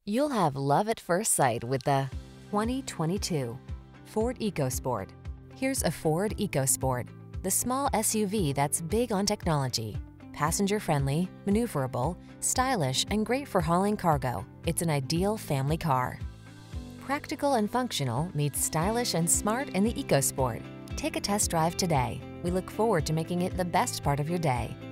You'll have love at first sight with the 2022 Ford EcoSport. Here's a Ford EcoSport, the small SUV that's big on technology. Passenger-friendly, maneuverable, stylish, and great for hauling cargo. It's an ideal family car. Practical and functional meets stylish and smart in the EcoSport. Take a test drive today. We look forward to making it the best part of your day.